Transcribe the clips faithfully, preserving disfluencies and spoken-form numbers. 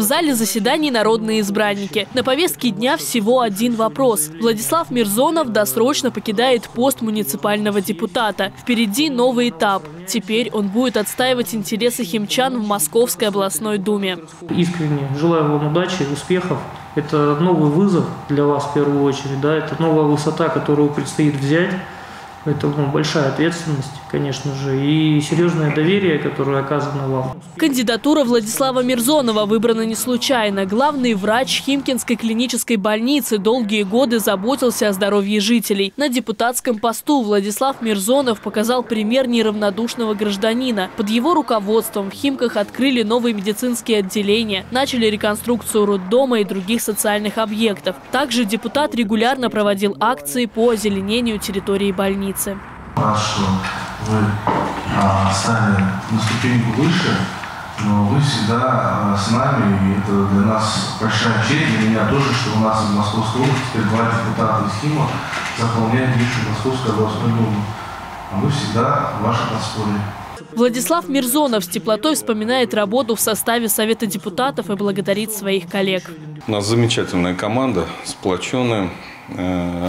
зале заседаний народные избранники. На повестке дня всего один вопрос. Владислав Мирзонов досрочно покидает пост муниципального депутата. Впереди новый этап. Теперь он будет отстаивать интересы химчан в Московской областной думе. Искренне желаю вам удачи, успехов. Это новый вызов для вас в первую очередь. Да? Это новая высота, которую предстоит взять. Это ну, большая ответственность, конечно же, и серьезное доверие, которое оказано вам. Кандидатура Владислава Мирзонова выбрана не случайно. Главный врач Химкинской клинической больницы долгие годы заботился о здоровье жителей. На депутатском посту Владислав Мирзонов показал пример неравнодушного гражданина. Под его руководством в Химках открыли новые медицинские отделения, начали реконструкцию роддома и других социальных объектов. Также депутат регулярно проводил акции по озеленению территории больницы. Рад, что вы а, стали на ступеньку выше, но вы всегда а, с нами, и это для нас большая честь, для меня тоже, что у нас из Московской области теперь два депутата из Хима заполняют бывшую Московскую областную думу. А мы всегда в вашем подспорье. Владислав Мирзонов с теплотой вспоминает работу в составе Совета депутатов и благодарит своих коллег. У нас замечательная команда, сплоченная, э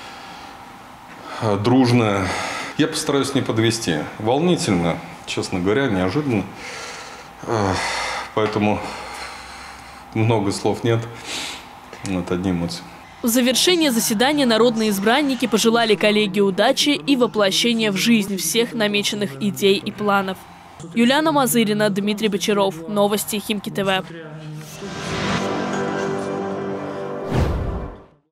дружная. Я постараюсь не подвести. Волнительно, честно говоря, неожиданно. Поэтому много слов нет. Вот одни эмоции. В завершение заседания народные избранники пожелали коллеге удачи и воплощения в жизнь всех намеченных идей и планов. Юлиана Мазырина, Дмитрий Бочаров. Новости Химки ТВ.